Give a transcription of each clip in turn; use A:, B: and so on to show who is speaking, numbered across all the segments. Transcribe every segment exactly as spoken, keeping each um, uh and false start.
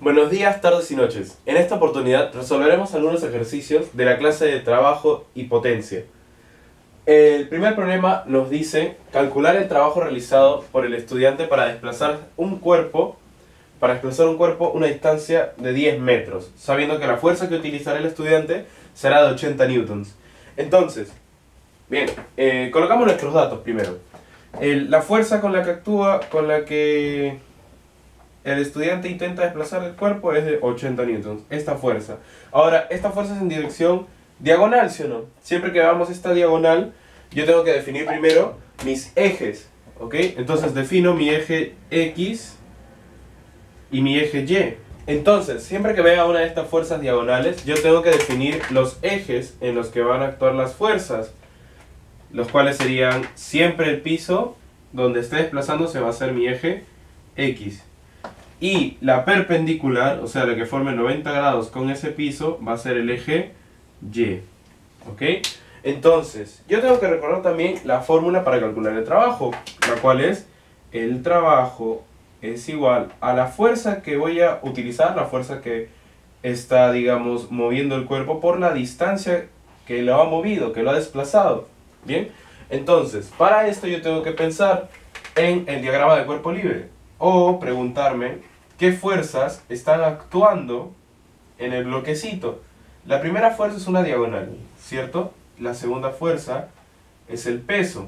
A: Buenos días, tardes y noches. En esta oportunidad resolveremos algunos ejercicios de la clase de trabajo y potencia. El primer problema nos dice calcular el trabajo realizado por el estudiante para desplazar un cuerpo, para desplazar un cuerpo una distancia de diez metros, sabiendo que la fuerza que utilizará el estudiante será de ochenta newtons. Entonces, bien, eh, colocamos nuestros datos primero. El, la fuerza con la que actúa, con la que el estudiante intenta desplazar el cuerpo es de ochenta newtons, esta fuerza. Ahora, esta fuerza es en dirección diagonal, ¿sí o no? Siempre que veamos esta diagonal, yo tengo que definir primero mis ejes, ¿ok? Entonces defino mi eje X y mi eje Y. Entonces, siempre que vea una de estas fuerzas diagonales, yo tengo que definir los ejes en los que van a actuar las fuerzas, los cuales serían siempre el piso donde esté desplazándose va a ser mi eje X. Y la perpendicular, o sea, la que forme noventa grados con ese piso, va a ser el eje Y. ¿Ok? Entonces, yo tengo que recordar también la fórmula para calcular el trabajo, la cual es el trabajo es igual a la fuerza que voy a utilizar, la fuerza que está, digamos, moviendo el cuerpo por la distancia que lo ha movido, que lo ha desplazado. ¿Bien? Entonces, para esto yo tengo que pensar en el diagrama de cuerpo libre o preguntarme qué fuerzas están actuando en el bloquecito. La primera fuerza es una diagonal, ¿cierto? La segunda fuerza es el peso.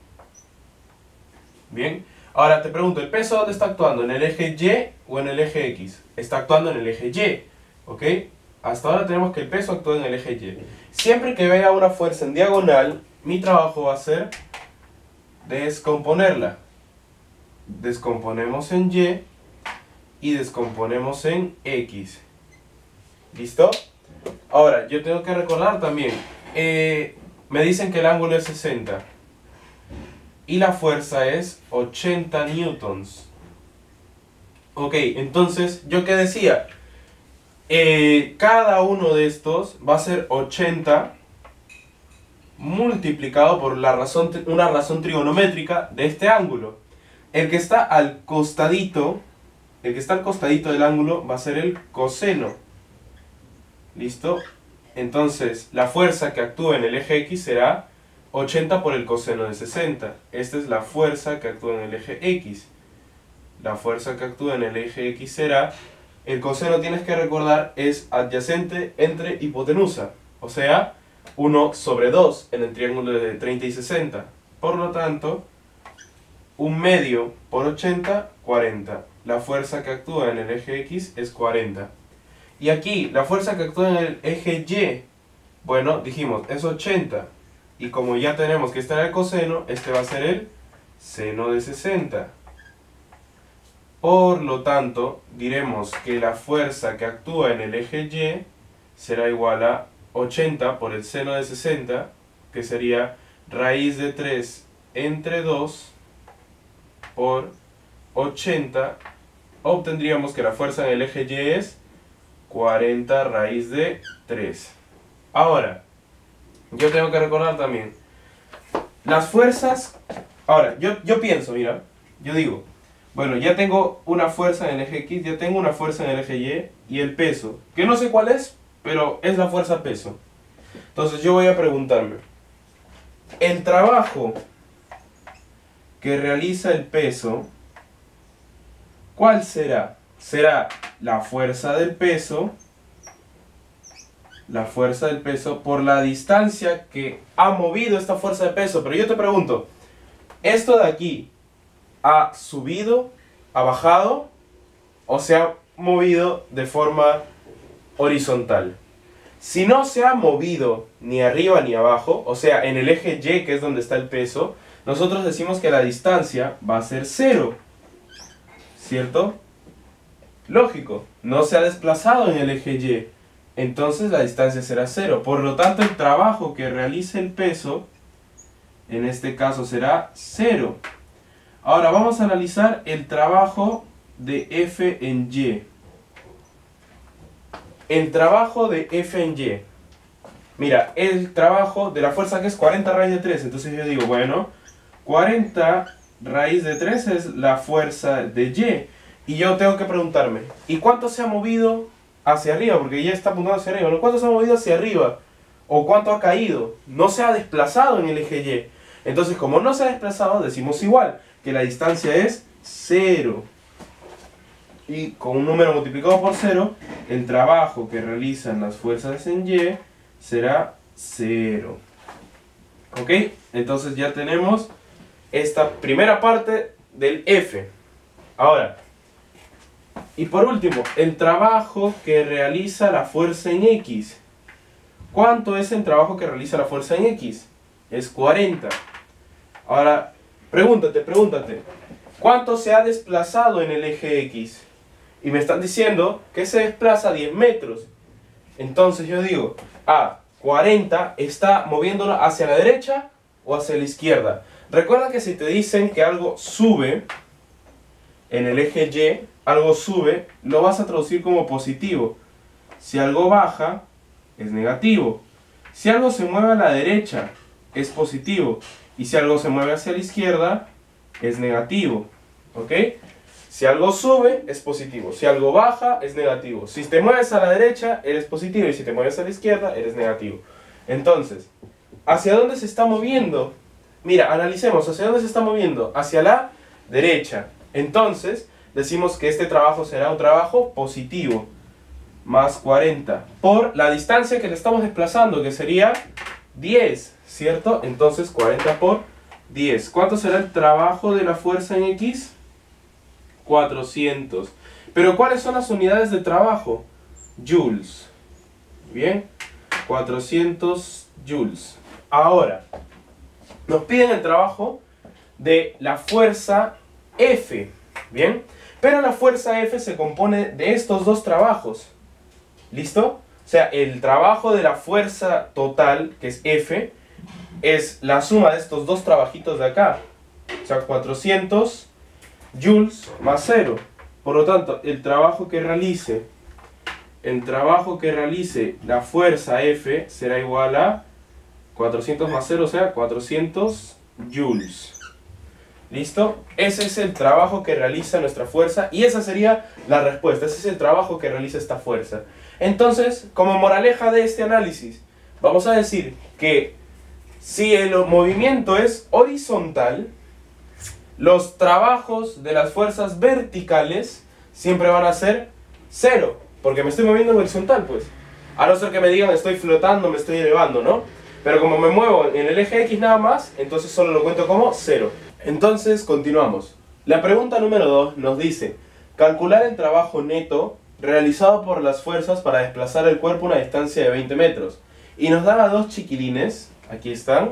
A: Bien, ahora te pregunto, ¿el peso dónde está actuando? ¿En el eje Y o en el eje X? Está actuando en el eje Y, ¿ok? Hasta ahora tenemos que el peso actúa en el eje Y. Siempre que vea una fuerza en diagonal, mi trabajo va a ser descomponerla. Descomponemos en Y y descomponemos en X. ¿Listo? Ahora, yo tengo que recordar también, eh, me dicen que el ángulo es sesenta y la fuerza es ochenta newtons. Ok, entonces, ¿yo qué decía? Eh, cada uno de estos va a ser ochenta multiplicado por la razón, una razón trigonométrica de este ángulo. El que está al costadito, el que está al costadito del ángulo va a ser el coseno. ¿Listo? Entonces, la fuerza que actúa en el eje X será ochenta por el coseno de sesenta. Esta es la fuerza que actúa en el eje X. La fuerza que actúa en el eje X será, el coseno, tienes que recordar, es adyacente entre hipotenusa. O sea, uno sobre dos en el triángulo de treinta y sesenta. Por lo tanto, un medio por ochenta, cuarenta. La fuerza que actúa en el eje X es cuarenta. Y aquí, la fuerza que actúa en el eje Y, bueno, dijimos, es ochenta. Y como ya tenemos que estar el coseno, este va a ser el seno de sesenta. Por lo tanto, diremos que la fuerza que actúa en el eje Y será igual a ochenta por el seno de sesenta, que sería raíz de tres entre dos por ochenta. Obtendríamos que la fuerza en el eje Y es cuarenta raíz de tres. Ahora, yo tengo que recordar también las fuerzas. Ahora, yo, yo pienso, mira, yo digo, bueno, ya tengo una fuerza en el eje X, ya tengo una fuerza en el eje Y y el peso, que no sé cuál es, pero es la fuerza peso. Entonces yo voy a preguntarme, el trabajo que realiza el peso, ¿cuál será? Será la fuerza del peso, la fuerza del peso por la distancia que ha movido esta fuerza de peso. Pero yo te pregunto, ¿esto de aquí ha subido, ha bajado o se ha movido de forma horizontal? Si no se ha movido ni arriba ni abajo, o sea, en el eje Y, que es donde está el peso, nosotros decimos que la distancia va a ser cero, ¿cierto? Lógico, no se ha desplazado en el eje Y, entonces la distancia será cero. Por lo tanto, el trabajo que realice el peso, en este caso será cero. Ahora vamos a analizar el trabajo de F en Y. El trabajo de F en Y. Mira, el trabajo de la fuerza que es cuarenta raíz de tres. Entonces yo digo, bueno, cuarenta raíz de tres es la fuerza de Y. Y yo tengo que preguntarme, ¿y cuánto se ha movido hacia arriba? Porque ya está apuntando hacia arriba, ¿no? ¿Cuánto se ha movido hacia arriba? ¿O cuánto ha caído? No se ha desplazado en el eje Y. Entonces, como no se ha desplazado, decimos igual, que la distancia es cero. Y con un número multiplicado por cero, el trabajo que realizan las fuerzas en Y será cero. ¿Ok? Entonces ya tenemos esta primera parte del F. Ahora, y por último, el trabajo que realiza la fuerza en X. ¿Cuánto es el trabajo que realiza la fuerza en X? Es cuarenta. Ahora, pregúntate, pregúntate. ¿Cuánto se ha desplazado en el eje X? Y me están diciendo que se desplaza diez metros. Entonces yo digo, ah, cuarenta está moviéndolo hacia la derecha o hacia la izquierda. Recuerda que si te dicen que algo sube en el eje Y, algo sube, lo vas a traducir como positivo. Si algo baja, es negativo. Si algo se mueve a la derecha, es positivo. Y si algo se mueve hacia la izquierda, es negativo. ¿Ok? Si algo sube, es positivo. Si algo baja, es negativo. Si te mueves a la derecha, eres positivo. Y si te mueves a la izquierda, eres negativo. Entonces, ¿hacia dónde se está moviendo? Mira, analicemos. ¿Hacia dónde se está moviendo? Hacia la derecha. Entonces, decimos que este trabajo será un trabajo positivo. Más cuarenta. Por la distancia que le estamos desplazando, que sería diez. ¿Cierto? Entonces, cuarenta por diez. ¿Cuánto será el trabajo de la fuerza en X? cuatrocientos. Pero ¿cuáles son las unidades de trabajo? Joules. Bien. cuatrocientos joules. Ahora, nos piden el trabajo de la fuerza F. Bien. Pero la fuerza F se compone de estos dos trabajos. ¿Listo? O sea, el trabajo de la fuerza total, que es F, es la suma de estos dos trabajitos de acá. O sea, cuatrocientos joules más cero. Por lo tanto, el trabajo que realice, el trabajo que realice la fuerza F será igual a cuatrocientos más cero, o sea, cuatrocientos joules. ¿Listo? Ese es el trabajo que realiza nuestra fuerza y esa sería la respuesta. Ese es el trabajo que realiza esta fuerza. Entonces, como moraleja de este análisis, vamos a decir que si el movimiento es horizontal, los trabajos de las fuerzas verticales siempre van a ser cero, porque me estoy moviendo en horizontal, pues. A no ser que me digan estoy flotando, me estoy elevando, ¿no? Pero como me muevo en el eje X nada más, entonces solo lo cuento como cero. Entonces, continuamos. La pregunta número dos nos dice, calcular el trabajo neto realizado por las fuerzas para desplazar el cuerpo a una distancia de veinte metros. Y nos dan a dos chiquilines, aquí están,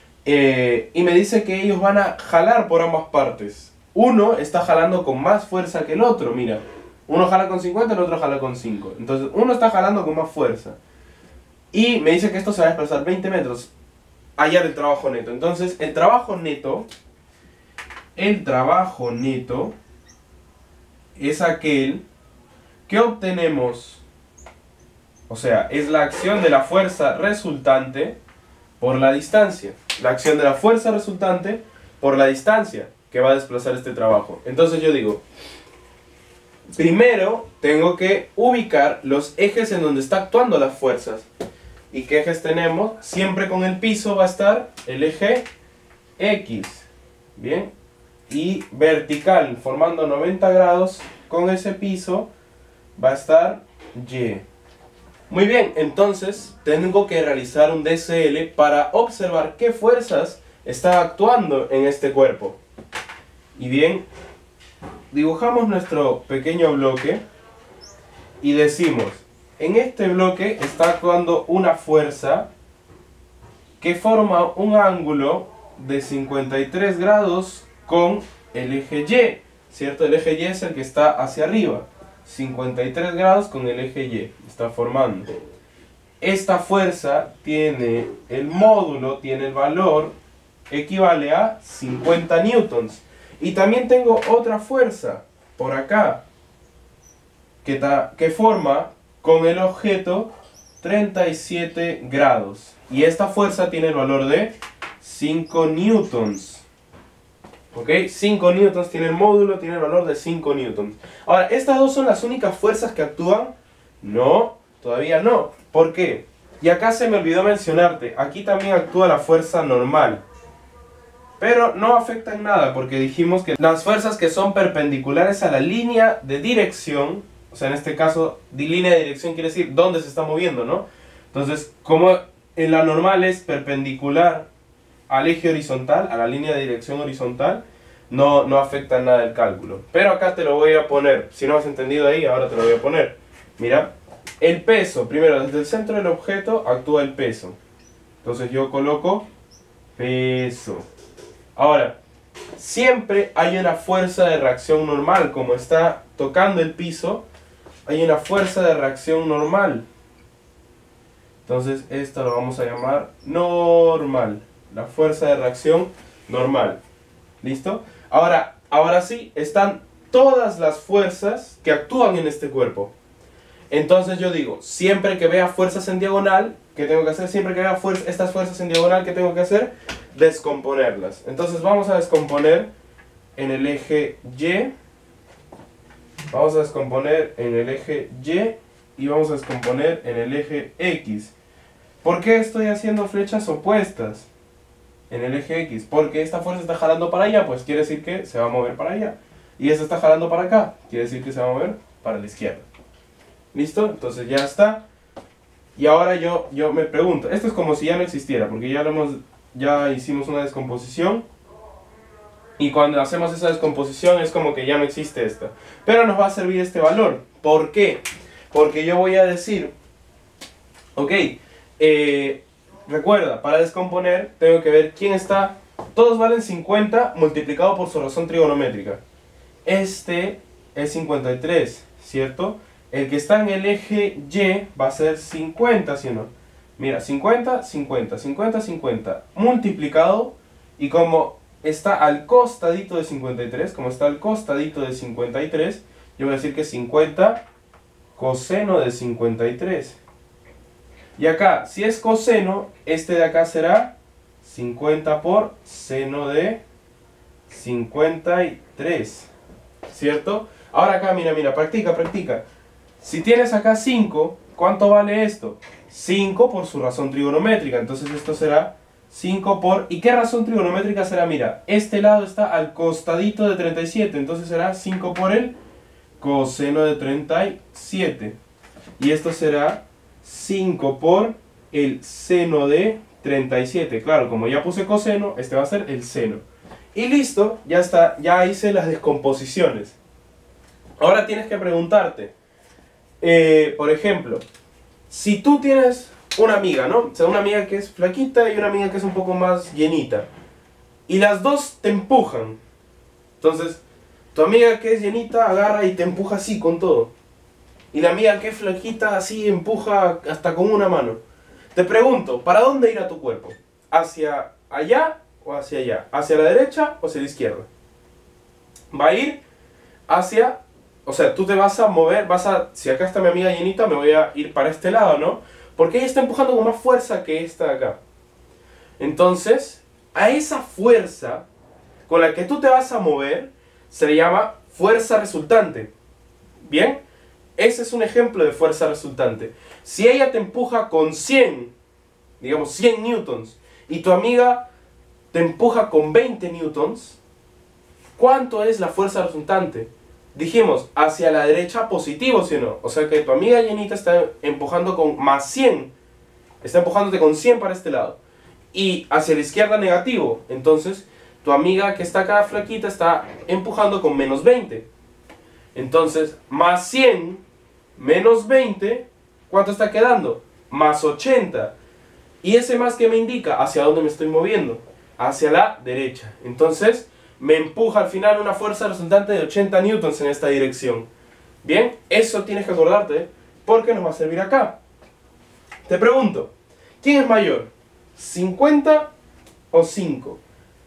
A: eh, y me dice que ellos van a jalar por ambas partes. Uno está jalando con más fuerza que el otro, mira. Uno jala con cincuenta, el otro jala con cinco. Entonces, uno está jalando con más fuerza. Y me dice que esto se va a desplazar veinte metros. Hallar el trabajo neto. Entonces, el trabajo neto, el trabajo neto es aquel que obtenemos, o sea, es la acción de la fuerza resultante por la distancia. La acción de la fuerza resultante por la distancia que va a desplazar este trabajo. Entonces yo digo, primero tengo que ubicar los ejes en donde está actuando las fuerzas. ¿Y qué ejes tenemos? Siempre con el piso va a estar el eje X. Bien. Y vertical, formando noventa grados con ese piso, va a estar Y. Muy bien, entonces tengo que realizar un D S L para observar qué fuerzas están actuando en este cuerpo. Y bien, dibujamos nuestro pequeño bloque y decimos, en este bloque está actuando una fuerza que forma un ángulo de cincuenta y tres grados con el eje Y, ¿cierto? El eje Y es el que está hacia arriba. cincuenta y tres grados con el eje Y, está formando. Esta fuerza tiene el módulo, tiene el valor, equivale a cincuenta newtons. Y también tengo otra fuerza, por acá, que, ta, que forma con el objeto treinta y siete grados. Y esta fuerza tiene el valor de cinco newtons. ¿Ok? cinco newtons tiene el módulo, tiene el valor de cinco newtons. Ahora, ¿estas dos son las únicas fuerzas que actúan? No, todavía no. ¿Por qué? Y acá se me olvidó mencionarte, aquí también actúa la fuerza normal. Pero no afecta en nada, porque dijimos que las fuerzas que son perpendiculares a la línea de dirección, o sea, en este caso, de línea de dirección quiere decir dónde se está moviendo, ¿no? Entonces, como en la normal es perpendicular al eje horizontal, a la línea de dirección horizontal, no, no afecta en nada el cálculo. Pero acá te lo voy a poner, si no has entendido ahí, ahora te lo voy a poner. Mira, el peso, primero desde el centro del objeto actúa el peso. Entonces yo coloco peso. Ahora, siempre hay una fuerza de reacción normal, como está tocando el piso, hay una fuerza de reacción normal. Entonces esto lo vamos a llamar normal, la fuerza de reacción normal. ¿Listo? Ahora, ahora sí, están todas las fuerzas que actúan en este cuerpo. Entonces yo digo, siempre que vea fuerzas en diagonal, ¿qué tengo que hacer? Siempre que vea fuer- estas fuerzas en diagonal, ¿qué tengo que hacer? Descomponerlas. Entonces vamos a descomponer en el eje Y. Vamos a descomponer en el eje Y y vamos a descomponer en el eje X. ¿Por qué estoy haciendo flechas opuestas en el eje X? Porque esta fuerza está jalando para allá, pues quiere decir que se va a mover para allá. Y esta está jalando para acá, quiere decir que se va a mover para la izquierda. ¿Listo? Entonces ya está. Y ahora yo, yo me pregunto, esto es como si ya no existiera, porque ya, lo hemos, ya hicimos una descomposición. Y cuando hacemos esa descomposición es como que ya no existe esta. Pero nos va a servir este valor. ¿Por qué? Porque yo voy a decir, ok, eh, recuerda, para descomponer tengo que ver quién está. Todos valen cincuenta multiplicado por su razón trigonométrica. Este es cincuenta y tres, ¿cierto? El que está en el eje Y va a ser cincuenta, ¿sí o no? Mira, cincuenta, cincuenta, cincuenta, cincuenta, multiplicado, y como está al costadito de cincuenta y tres, como está al costadito de cincuenta y tres, yo voy a decir que cincuenta coseno de cincuenta y tres. Y acá, si es coseno, este de acá será cincuenta por seno de cincuenta y tres, ¿cierto? Ahora acá, mira, mira, practica, practica. Si tienes acá cinco, ¿cuánto vale esto? cinco por su razón trigonométrica, entonces esto será cinco por... ¿Y qué razón trigonométrica será? Mira, este lado está al costadito de treinta y siete, entonces será cinco por el coseno de treinta y siete. Y esto será cinco por el seno de treinta y siete. Claro, como ya puse coseno, este va a ser el seno. Y listo, ya está, ya hice las descomposiciones. Ahora tienes que preguntarte, eh, por ejemplo, si tú tienes una amiga, ¿no? O sea, una amiga que es flaquita y una amiga que es un poco más llenita. Y las dos te empujan. Entonces, tu amiga que es llenita agarra y te empuja así con todo. Y la amiga que es flaquita así empuja hasta con una mano. Te pregunto, ¿para dónde irá tu cuerpo? ¿Hacia allá o hacia allá? ¿Hacia la derecha o hacia la izquierda? Va a ir hacia... O sea, tú te vas a mover, vas a... Si acá está mi amiga llenita, me voy a ir para este lado, ¿no? Porque ella está empujando con más fuerza que esta de acá. Entonces, a esa fuerza con la que tú te vas a mover, se le llama fuerza resultante. ¿Bien? Ese es un ejemplo de fuerza resultante. Si ella te empuja con cien, digamos cien newtons, y tu amiga te empuja con veinte newtons, ¿cuánto es la fuerza resultante? Dijimos, hacia la derecha positivo, ¿sí o no? O sea que tu amiga llenita está empujando con más cien. Está empujándote con cien para este lado. Y hacia la izquierda negativo. Entonces, tu amiga que está acá flaquita está empujando con menos veinte. Entonces, más cien menos veinte, ¿cuánto está quedando? Más ochenta. Y ese más que me indica hacia dónde me estoy moviendo. Hacia la derecha. Entonces, me empuja al final una fuerza resultante de ochenta newtons en esta dirección. Bien, eso tienes que acordarte porque nos va a servir acá. Te pregunto, ¿quién es mayor? ¿cincuenta o cinco?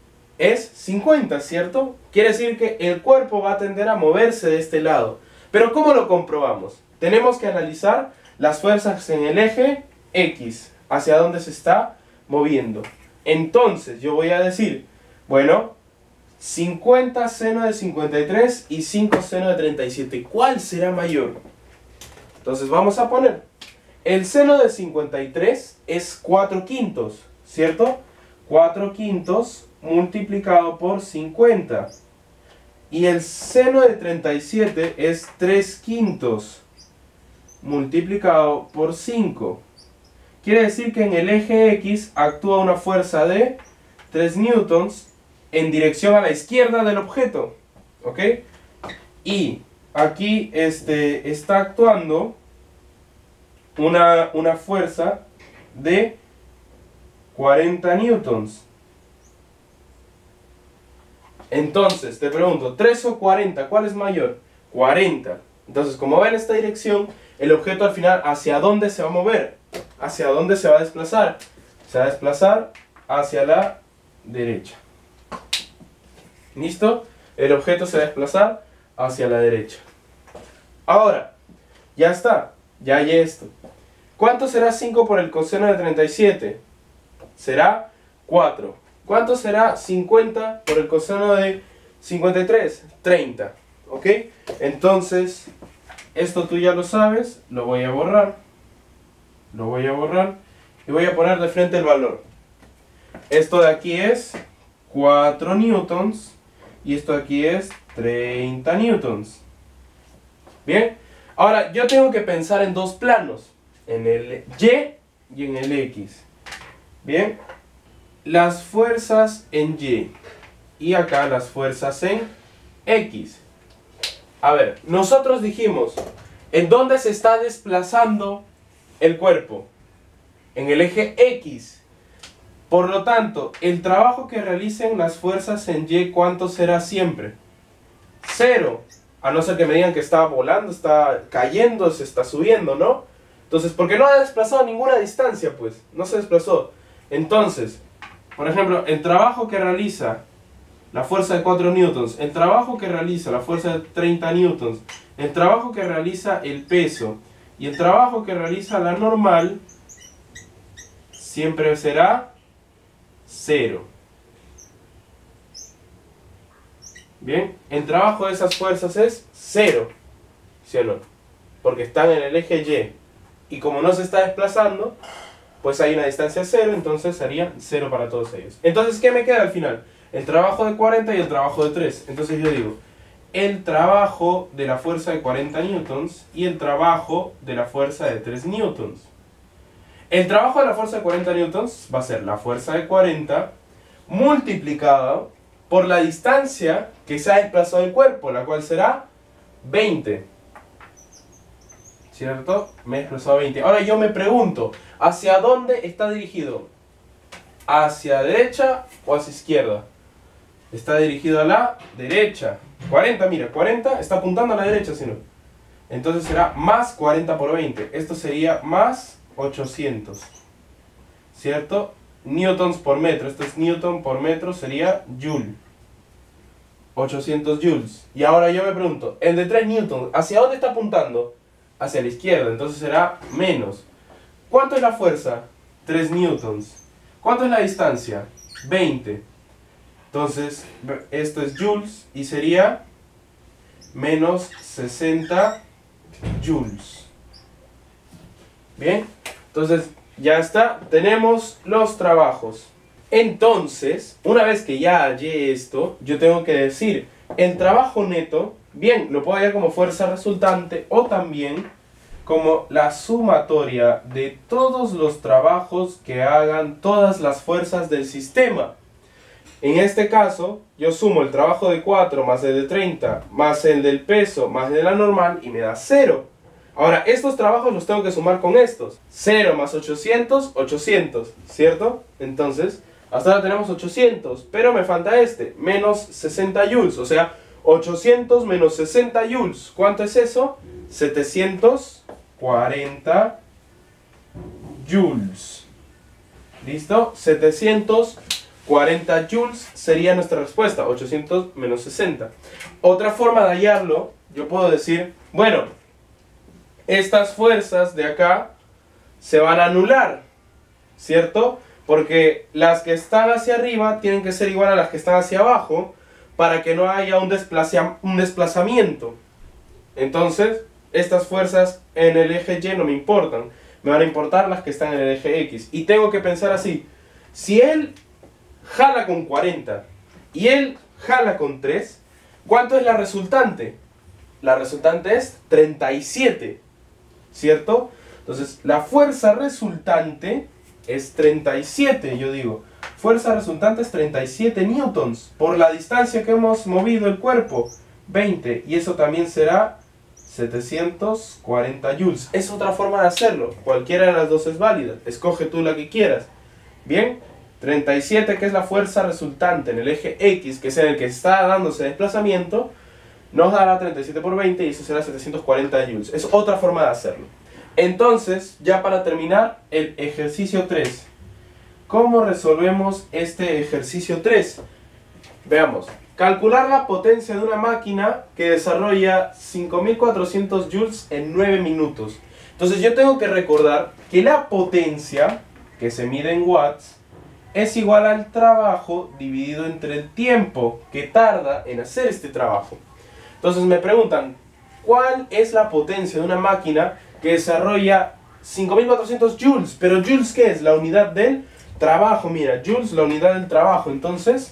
A: Es cincuenta, ¿cierto? Quiere decir que el cuerpo va a tender a moverse de este lado. Pero ¿cómo lo comprobamos? Tenemos que analizar las fuerzas en el eje X, hacia dónde se está moviendo. Entonces yo voy a decir, bueno, cincuenta seno de cincuenta y tres y cinco seno de treinta y siete. ¿Cuál será mayor? Entonces vamos a poner, el seno de cincuenta y tres es cuatro quintos, ¿cierto? cuatro quintos multiplicado por cincuenta. Y el seno de treinta y siete es tres quintos multiplicado por cinco. Quiere decir que en el eje X actúa una fuerza de tres newtons en dirección a la izquierda del objeto, ¿ok? Y aquí este, está actuando una, una fuerza de cuarenta newtons. Entonces, te pregunto, ¿tres o cuarenta? ¿Cuál es mayor? cuarenta. Entonces, como va en esta dirección, el objeto al final, ¿hacia dónde se va a mover? ¿Hacia dónde se va a desplazar? Se va a desplazar hacia la derecha. ¿Listo? El objeto se va a desplazar hacia la derecha. Ahora, ya está. Ya hay esto. ¿Cuánto será cinco por el coseno de treinta y siete? Será cuatro. ¿Cuánto será cincuenta por el coseno de cincuenta y tres? treinta. ¿Ok? Entonces, esto tú ya lo sabes. Lo voy a borrar. Lo voy a borrar. Y voy a poner de frente el valor. Esto de aquí es cuatro newtons. Y esto de aquí es treinta newtons. Bien. Ahora, yo tengo que pensar en dos planos. En el Y y en el X. Bien. Las fuerzas en Y. Y acá las fuerzas en X. A ver, nosotros dijimos, ¿en dónde se está desplazando el cuerpo? En el eje X. Por lo tanto, el trabajo que realicen las fuerzas en Y, ¿cuánto será siempre? Cero. A no ser que me digan que está volando, está cayendo, se está subiendo, ¿no? Entonces, porque no ha desplazado ninguna distancia, pues. No se desplazó. Entonces, por ejemplo, el trabajo que realiza la fuerza de cuatro newtons, el trabajo que realiza la fuerza de treinta newtons, el trabajo que realiza el peso y el trabajo que realiza la normal, siempre será cero. Bien, el trabajo de esas fuerzas es cero, ¿sí o no? Porque están en el eje Y. Y como no se está desplazando, pues hay una distancia cero, entonces sería cero para todos ellos. Entonces, ¿qué me queda al final? El trabajo de cuarenta y el trabajo de tres. Entonces yo digo, el trabajo de la fuerza de cuarenta newtons y el trabajo de la fuerza de tres newtons. El trabajo de la fuerza de cuarenta newtons va a ser la fuerza de cuarenta multiplicada por la distancia que se ha desplazado el cuerpo, la cual será veinte. ¿Cierto? Me he desplazado veinte. Ahora yo me pregunto, ¿hacia dónde está dirigido? ¿Hacia derecha o hacia izquierda? Está dirigido a la derecha. cuarenta, mira, cuarenta está apuntando a la derecha, si no. Entonces será más cuarenta por veinte. Esto sería más ochocientos. ¿Cierto? Newtons por metro. Esto es newton por metro, sería joule. ochocientos joules. Y ahora yo me pregunto, el de tres newtons, ¿hacia dónde está apuntando? Hacia la izquierda, entonces será menos. ¿Cuánto es la fuerza? tres newtons. ¿Cuánto es la distancia? veinte. Entonces, esto es joules y sería menos sesenta joules. Bien, entonces ya está, tenemos los trabajos. Entonces, una vez que ya hallé esto, yo tengo que decir el trabajo neto, bien, lo puedo hallar como fuerza resultante o también como la sumatoria de todos los trabajos que hagan todas las fuerzas del sistema. En este caso, yo sumo el trabajo de cuatro más el de treinta, más el del peso, más el de la normal y me da cero. Ahora, estos trabajos los tengo que sumar con estos. cero más ochocientos, ochocientos, ¿cierto? Entonces, hasta ahora tenemos ochocientos, pero me falta este, menos sesenta joules, o sea, ochocientos menos sesenta joules. ¿Cuánto es eso? setecientos cuarenta joules. ¿Listo? setecientos cuarenta joules sería nuestra respuesta, ochocientos menos sesenta. Otra forma de hallarlo, yo puedo decir, bueno, estas fuerzas de acá se van a anular, ¿cierto? Porque las que están hacia arriba tienen que ser igual a las que están hacia abajo, para que no haya un, desplaza un desplazamiento. Entonces, estas fuerzas en el eje Y no me importan, me van a importar las que están en el eje X. Y tengo que pensar así, si él jala con cuarenta y él jala con tres, ¿cuánto es la resultante? La resultante es treinta y siete, ¿cierto? Entonces, la fuerza resultante es treinta y siete, yo digo. Fuerza resultante es treinta y siete newtons por la distancia que hemos movido el cuerpo, veinte. Y eso también será setecientos cuarenta joules. Es otra forma de hacerlo. Cualquiera de las dos es válida. Escoge tú la que quieras. Bien, treinta y siete, que es la fuerza resultante en el eje X, que es en el que está dándose desplazamiento, nos dará treinta y siete por veinte y eso será setecientos cuarenta joules. Es otra forma de hacerlo. Entonces, ya para terminar, el ejercicio tres. ¿Cómo resolvemos este ejercicio tres? Veamos. Calcular la potencia de una máquina que desarrolla cinco mil cuatrocientos joules en nueve minutos. Entonces yo tengo que recordar que la potencia, que se mide en watts, es igual al trabajo dividido entre el tiempo que tarda en hacer este trabajo. Entonces me preguntan, ¿cuál es la potencia de una máquina que desarrolla cinco mil cuatrocientos joules? Pero joules, ¿qué es? La unidad del trabajo. Mira, joules, la unidad del trabajo. Entonces,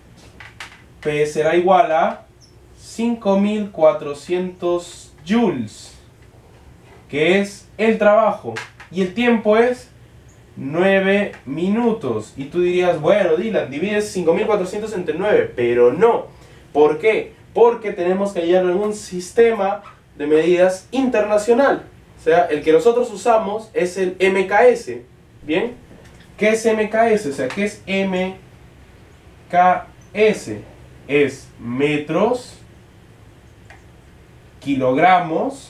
A: P será igual a cinco mil cuatrocientos joules, que es el trabajo. Y el tiempo es nueve minutos. Y tú dirías, bueno, Dylan, divides cinco mil cuatrocientos entre nueve. Pero no. ¿Por qué? Porque tenemos que hallarlo en un sistema de medidas internacional. O sea, el que nosotros usamos es el M K S. ¿Bien? ¿Qué es M K S? O sea, ¿qué es M K S? Es metros, kilogramos,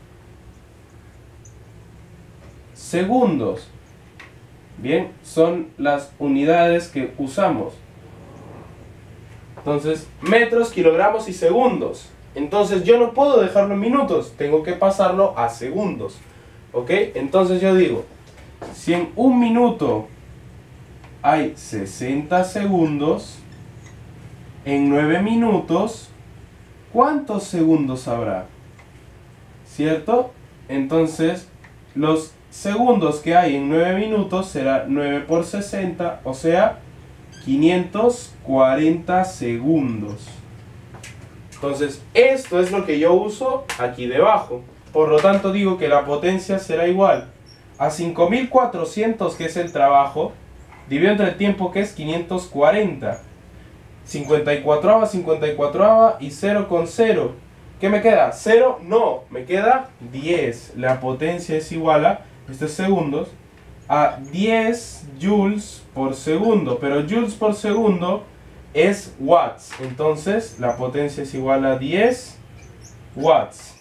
A: segundos. Bien, son las unidades que usamos. Entonces, metros, kilogramos y segundos. Entonces yo no puedo dejarlo en minutos, tengo que pasarlo a segundos. ¿Ok? Entonces yo digo, si en un minuto hay sesenta segundos, en nueve minutos, ¿cuántos segundos habrá? ¿Cierto? Entonces, los segundos que hay en nueve minutos será nueve por sesenta, o sea, quinientos cuarenta segundos. Entonces, esto es lo que yo uso aquí debajo. Por lo tanto, digo que la potencia será igual a cinco mil cuatrocientos, que es el trabajo, dividido entre el tiempo, que es quinientos cuarenta. cincuenta y cuatro, cincuenta y cuatro y cero con cero. ¿Qué me queda? ¿cero? No, me queda diez. La potencia es igual a, estos segundos, a diez joules por segundo. Pero joules por segundo es watts. Entonces la potencia es igual a diez watts.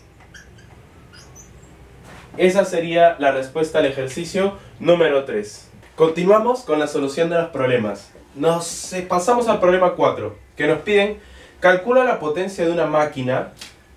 A: Esa sería la respuesta al ejercicio número tres. Continuamos con la solución de los problemas. Nos eh, pasamos al problema cuatro, que nos piden: calcula la potencia de una máquina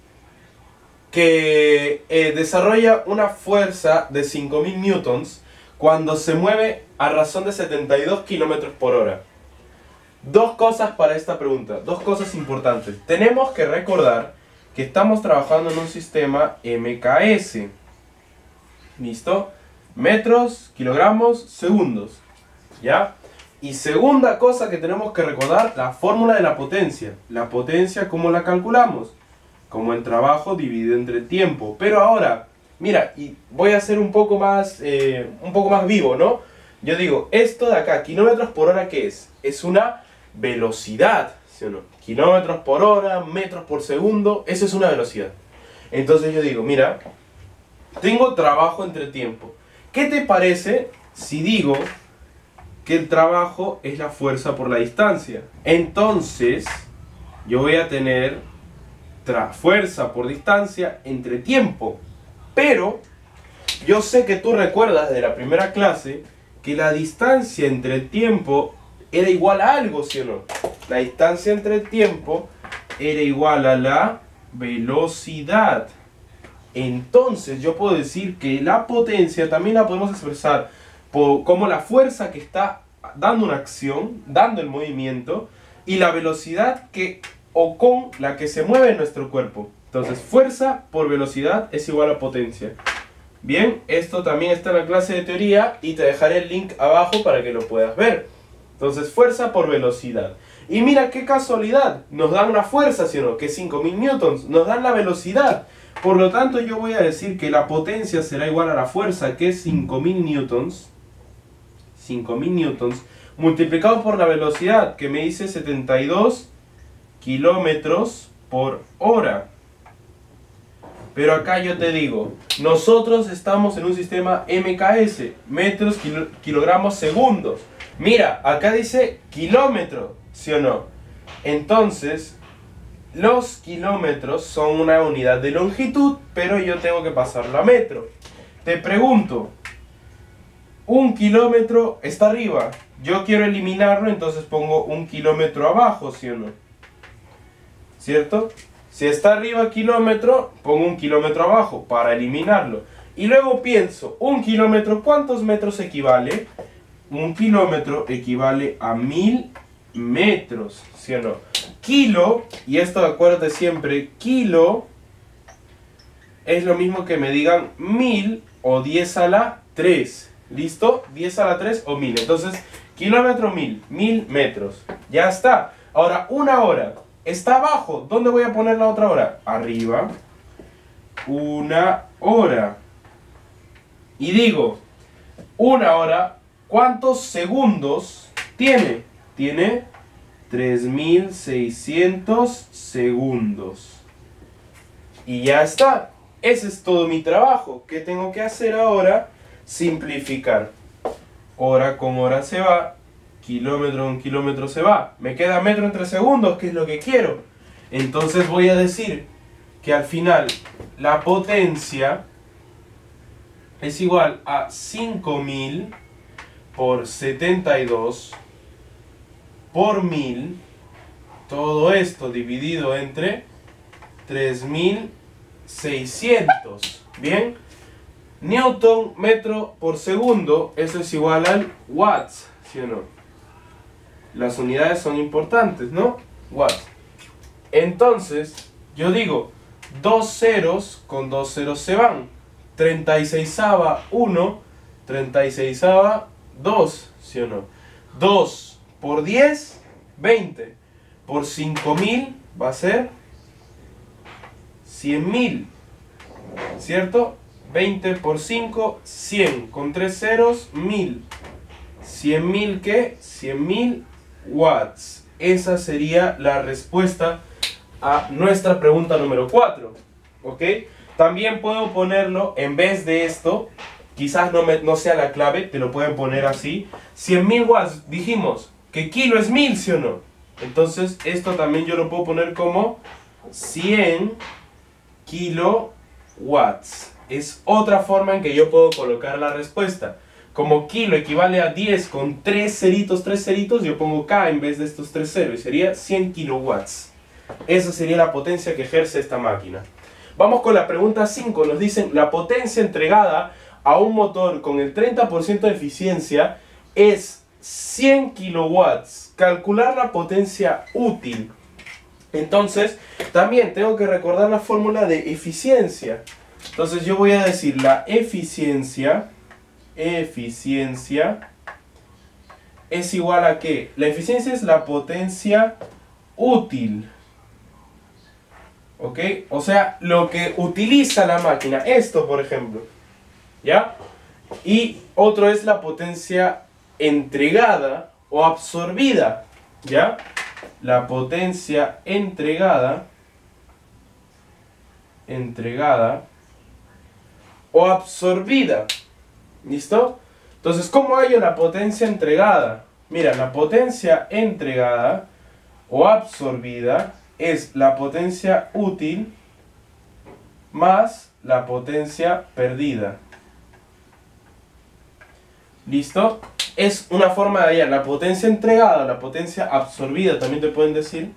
A: que eh, desarrolla una fuerza de cinco mil newtons cuando se mueve a razón de setenta y dos kilómetros por hora. Dos cosas para esta pregunta, dos cosas importantes. Tenemos que recordar que estamos trabajando en un sistema M K S. ¿Listo? Metros, kilogramos, segundos. ¿Ya? Y segunda cosa que tenemos que recordar, la fórmula de la potencia. La potencia, ¿cómo la calculamos? Como el trabajo dividido entre el tiempo. Pero ahora, mira, y voy a ser un poco más, eh, un poco más vivo, ¿no? Yo digo, esto de acá, kilómetros por hora, ¿qué es? Es una velocidad, ¿sí o no? Kilómetros por hora, metros por segundo, eso es una velocidad. Entonces yo digo, mira, tengo trabajo entre tiempo. ¿Qué te parece si digo que el trabajo es la fuerza por la distancia? Entonces, yo voy a tener fuerza por distancia entre tiempo. Pero, yo sé que tú recuerdas de la primera clase que la distancia entre el tiempo era igual a algo, ¿sí o no? La distancia entre el tiempo era igual a la velocidad. Entonces yo puedo decir que la potencia también la podemos expresar por, como la fuerza que está dando una acción, dando el movimiento, y la velocidad que o con la que se mueve nuestro cuerpo. Entonces, fuerza por velocidad es igual a potencia. Bien, esto también está en la clase de teoría y te dejaré el link abajo para que lo puedas ver. Entonces, fuerza por velocidad. Y mira qué casualidad, nos dan una fuerza, ¿sí o no? Que es cinco mil newtons, nos dan la velocidad. Por lo tanto, yo voy a decir que la potencia será igual a la fuerza, que es cinco mil newtons. cinco mil newtons, multiplicado por la velocidad, que me dice setenta y dos kilómetros por hora. Pero acá yo te digo, nosotros estamos en un sistema M K S, metros, kilo, kilogramos, segundos. Mira, acá dice kilómetro, ¿sí o no? Entonces, los kilómetros son una unidad de longitud, pero yo tengo que pasarlo a metro. Te pregunto, un kilómetro está arriba, yo quiero eliminarlo, entonces pongo un kilómetro abajo, ¿sí o no? ¿Cierto? Si está arriba kilómetro, pongo un kilómetro abajo para eliminarlo. Y luego pienso, un kilómetro, ¿cuántos metros equivale? Un kilómetro equivale a mil metros, ¿sí o no? Kilo, y esto acuérdate siempre, kilo es lo mismo que me digan mil o diez a la tres. ¿Listo? diez a la tres o mil. Entonces, kilómetro mil, mil metros. Ya está. Ahora, una hora. Está abajo. ¿Dónde voy a poner la otra hora? Arriba. Una hora. Y digo, una hora, ¿cuántos segundos tiene? Tiene tres mil seiscientos segundos. Y ya está. Ese es todo mi trabajo. ¿Qué tengo que hacer ahora? Simplificar. Hora con hora se va. Kilómetro con kilómetro se va. Me queda metro entre segundos, que es lo que quiero. Entonces voy a decir que al final la potencia es igual a cinco mil por setenta y dos por mil. Todo esto dividido entre tres mil seiscientos. Bien. Newton metro por segundo. Eso es igual al watts. ¿Sí o no? Las unidades son importantes, ¿no? Watts. Entonces, yo digo, dos ceros con dos ceros se van. treinta y seis uno, treinta y seis dos, ¿sí o no? dos por diez, veinte. Por cinco mil va a ser cien mil. ¿Cierto? veinte por cinco, cien. Con tres ceros, mil. cien mil, ¿qué? cien mil watts. Esa sería la respuesta a nuestra pregunta número cuatro. ¿Ok? También puedo ponerlo, en vez de esto, quizás no, me, no sea la clave, te lo pueden poner así. cien mil watts, dijimos que kilo es mil, ¿sí o no? Entonces esto también yo lo puedo poner como cien kilowatts. Es otra forma en que yo puedo colocar la respuesta. Como kilo equivale a diez con tres ceritos, tres ceritos, yo pongo K en vez de estos tres ceros y sería cien kilowatts. Esa sería la potencia que ejerce esta máquina. Vamos con la pregunta cinco. Nos dicen, la potencia entregada a un motor con el treinta por ciento de eficiencia es cien kilowatts. Calcular la potencia útil. Entonces, también tengo que recordar la fórmula de eficiencia. Entonces yo voy a decir la eficiencia... Eficiencia es igual a ¿qué? La eficiencia es la potencia útil. ¿Ok? O sea, lo que utiliza la máquina. Esto, por ejemplo. ¿Ya? Y otro es la potencia entregada o absorbida. ¿Ya? La potencia entregada. Entregada. O absorbida. ¿Listo? Entonces, ¿cómo hallo la potencia entregada? Mira, la potencia entregada o absorbida es la potencia útil más la potencia perdida. ¿Listo? Es una forma de hallar la potencia entregada o la potencia absorbida, también te pueden decir.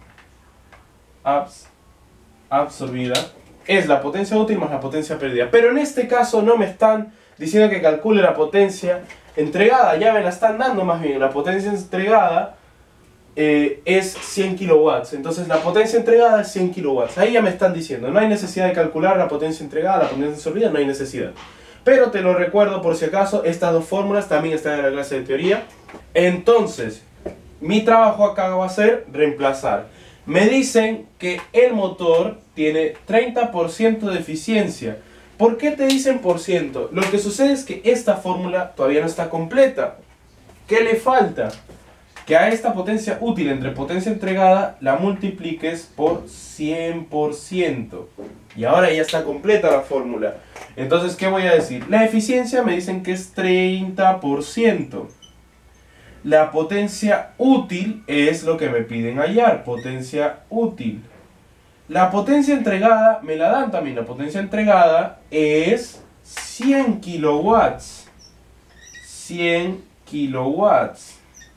A: Abs, absorbida es la potencia útil más la potencia perdida. Pero en este caso no me están diciendo que calcule la potencia entregada, ya me la están dando más bien. La potencia entregada eh, es cien kilowatts. Entonces la potencia entregada es cien kilowatts. Ahí ya me están diciendo, no hay necesidad de calcular la potencia entregada, la potencia absorbida, no hay necesidad. Pero te lo recuerdo por si acaso, estas dos fórmulas también están en la clase de teoría. Entonces, mi trabajo acá va a ser reemplazar. Me dicen que el motor tiene treinta por ciento de eficiencia. ¿Por qué te dicen por ciento? Lo que sucede es que esta fórmula todavía no está completa. ¿Qué le falta? Que a esta potencia útil entre potencia entregada la multipliques por cien por ciento. Y ahora ya está completa la fórmula. Entonces, ¿qué voy a decir? La eficiencia me dicen que es treinta por ciento. La potencia útil es lo que me piden hallar. Potencia útil. La potencia entregada me la dan también. La potencia entregada es cien kilowatts. cien kilowatts.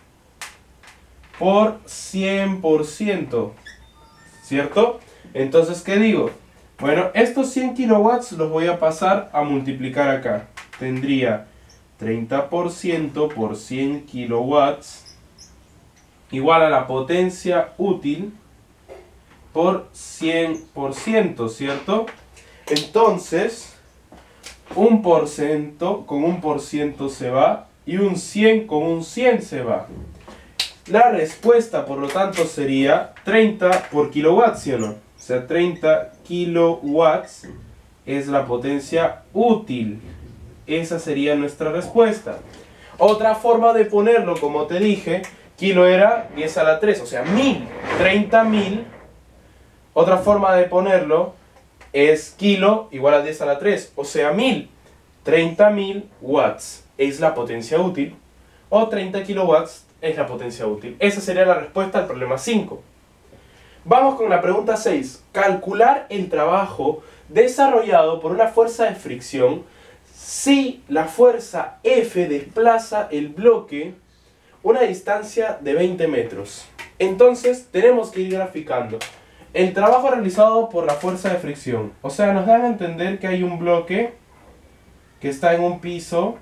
A: Por cien por ciento. ¿Cierto? Entonces, ¿qué digo? Bueno, estos cien kilowatts los voy a pasar a multiplicar acá. Tendría treinta por ciento por cien kilowatts igual a la potencia útil por cien por ciento, ¿cierto? Entonces, un por ciento con un por ciento se va y un cien con un cien se va. La respuesta, por lo tanto, sería treinta por kilowatts, ¿sí o no? O sea, treinta kilowatts es la potencia útil. Esa sería nuestra respuesta. Otra forma de ponerlo, como te dije, kilo era diez a la tres, o sea, mil. treinta mil. Otra forma de ponerlo es kilo igual a diez a la tres, o sea, mil. treinta mil watts es la potencia útil, o treinta kilowatts es la potencia útil. Esa sería la respuesta al problema cinco. Vamos con la pregunta seis. Calcular el trabajo desarrollado por una fuerza de fricción si la fuerza F desplaza el bloque una distancia de veinte metros. Entonces tenemos que ir graficando el trabajo realizado por la fuerza de fricción. O sea, nos dan a entender que hay un bloque que está en un piso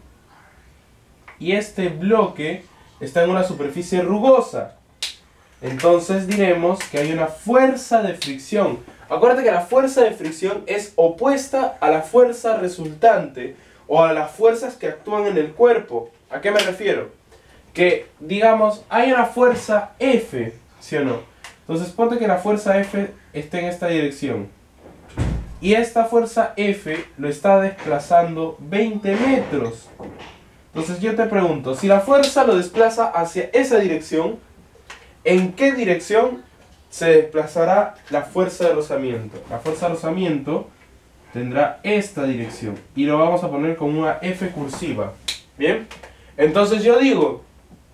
A: y este bloque está en una superficie rugosa. Entonces diremos que hay una fuerza de fricción. Acuérdate que la fuerza de fricción es opuesta a la fuerza resultante o a las fuerzas que actúan en el cuerpo. ¿A qué me refiero? Que, digamos, hay una fuerza F, ¿sí o no? Entonces ponte que la fuerza F esté en esta dirección. Y esta fuerza F lo está desplazando veinte metros. Entonces yo te pregunto, si la fuerza lo desplaza hacia esa dirección, ¿en qué dirección se desplazará la fuerza de rozamiento? La fuerza de rozamiento tendrá esta dirección. Y lo vamos a poner con una F cursiva. ¿Bien? Entonces yo digo,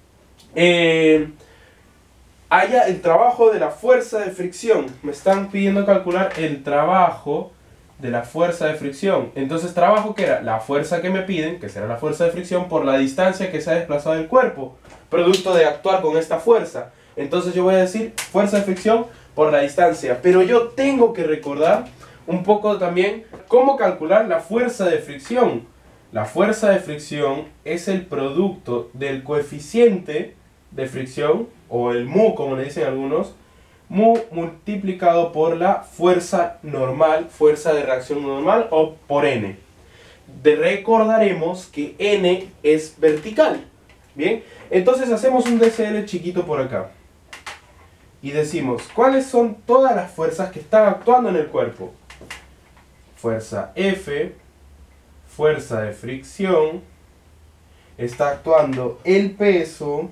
A: eh, haya el trabajo de la fuerza de fricción. Me están pidiendo calcular el trabajo de la fuerza de fricción. Entonces, trabajo que era la fuerza que me piden, que será la fuerza de fricción, por la distancia que se ha desplazado el cuerpo, producto de actuar con esta fuerza. Entonces yo voy a decir fuerza de fricción por la distancia. Pero yo tengo que recordar un poco también cómo calcular la fuerza de fricción. La fuerza de fricción es el producto del coeficiente de fricción, o el mu como le dicen algunos, mu multiplicado por la fuerza normal, fuerza de reacción normal, o por n. De recordaremos que n es vertical. Bien, entonces hacemos un D C L chiquito por acá. Y decimos, ¿cuáles son todas las fuerzas que están actuando en el cuerpo? Fuerza F, fuerza de fricción, está actuando el peso,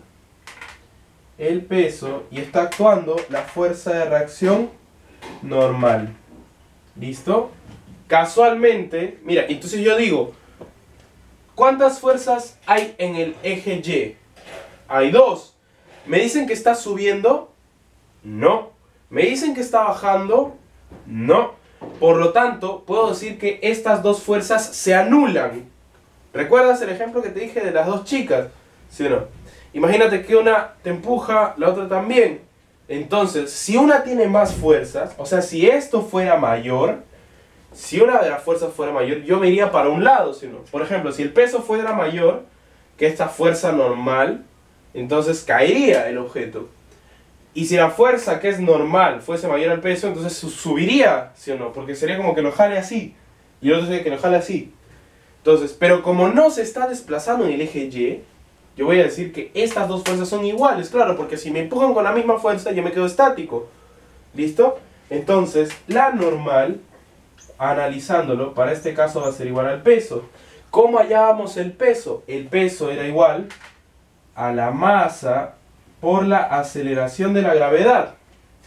A: el peso y está actuando la fuerza de reacción normal. ¿Listo? Casualmente, mira, entonces yo digo, ¿cuántas fuerzas hay en el eje Y? Hay dos. ¿Me dicen que está subiendo? No. ¿Me dicen que está bajando? No. Por lo tanto, puedo decir que estas dos fuerzas se anulan. ¿Recuerdas el ejemplo que te dije de las dos chicas? ¿Sí o no? Imagínate que una te empuja, la otra también. Entonces, si una tiene más fuerzas, o sea, si esto fuera mayor, si una de las fuerzas fuera mayor, yo me iría para un lado, ¿sí o no? Por ejemplo, si el peso fuera mayor que esta fuerza normal, entonces caería el objeto. Y si la fuerza que es normal fuese mayor al peso, entonces su- subiría, ¿sí o no? Porque sería como que lo jale así. Y el otro sería que lo jale así. Entonces, pero como no se está desplazando en el eje Y, yo voy a decir que estas dos fuerzas son iguales, claro, porque si me empujan con la misma fuerza, yo me quedo estático. ¿Listo? Entonces, la normal, analizándolo, para este caso va a ser igual al peso. ¿Cómo hallábamos el peso? El peso era igual a la masa por la aceleración de la gravedad.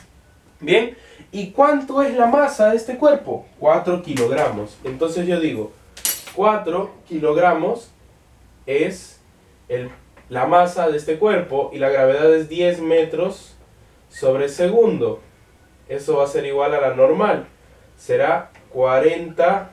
A: Bien, ¿y cuánto es la masa de este cuerpo? cuatro kilogramos. Entonces yo digo, cuatro kilogramos es el, la masa de este cuerpo y la gravedad es diez metros sobre segundo. Eso va a ser igual a la normal. Será cuarenta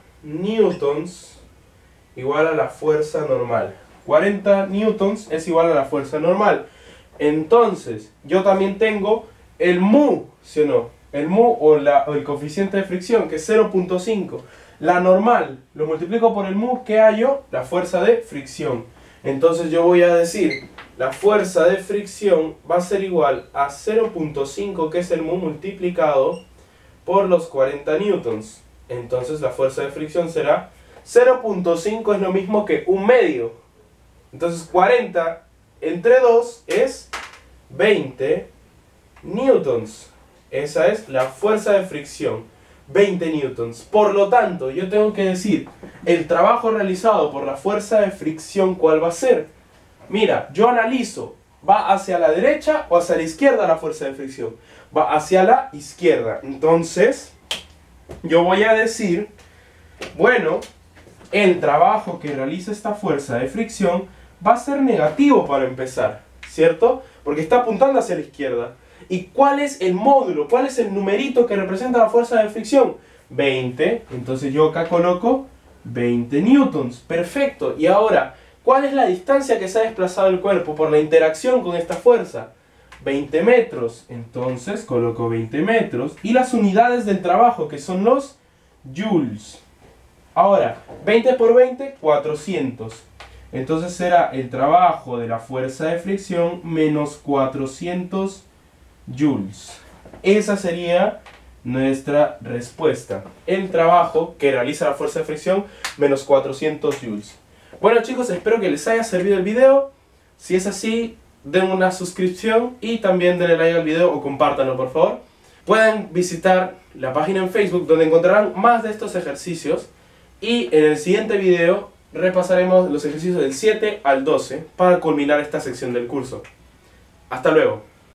A: newtons igual a la fuerza normal. cuarenta newtons es igual a la fuerza normal. Entonces, yo también tengo el mu, ¿sí o no? El mu o, la, o el coeficiente de fricción, que es cero punto cinco. La normal, lo multiplico por el mu, ¿qué hallo? La fuerza de fricción. Entonces yo voy a decir, la fuerza de fricción va a ser igual a cero punto cinco, que es el mu, multiplicado por los cuarenta newtons. Entonces la fuerza de fricción será cero punto cinco, es lo mismo que un medio. Entonces cuarenta entre dos es veinte newtons. Esa es la fuerza de fricción, veinte newtons. Por lo tanto, yo tengo que decir, el trabajo realizado por la fuerza de fricción, ¿cuál va a ser? Mira, yo analizo, ¿va hacia la derecha o hacia la izquierda la fuerza de fricción? Va hacia la izquierda. Entonces, yo voy a decir, bueno, el trabajo que realiza esta fuerza de fricción va a ser negativo para empezar, ¿cierto? Porque está apuntando hacia la izquierda. ¿Y cuál es el módulo? ¿Cuál es el numerito que representa la fuerza de fricción? veinte. Entonces yo acá coloco veinte newtons. Perfecto. Y ahora, ¿cuál es la distancia que se ha desplazado el cuerpo por la interacción con esta fuerza? veinte metros. Entonces coloco veinte metros. Y las unidades del trabajo, que son los joules. Ahora, veinte por veinte, cuatrocientos. Entonces será el trabajo de la fuerza de fricción menos cuatrocientos joules. Esa sería nuestra respuesta. El trabajo que realiza la fuerza de fricción menos cuatrocientos joules. Bueno chicos, espero que les haya servido el video. Si es así, den una suscripción y también denle like al video o compártanlo por favor. Pueden visitar la página en Facebook donde encontrarán más de estos ejercicios. Y en el siguiente video repasaremos los ejercicios del siete al doce para culminar esta sección del curso. Hasta luego.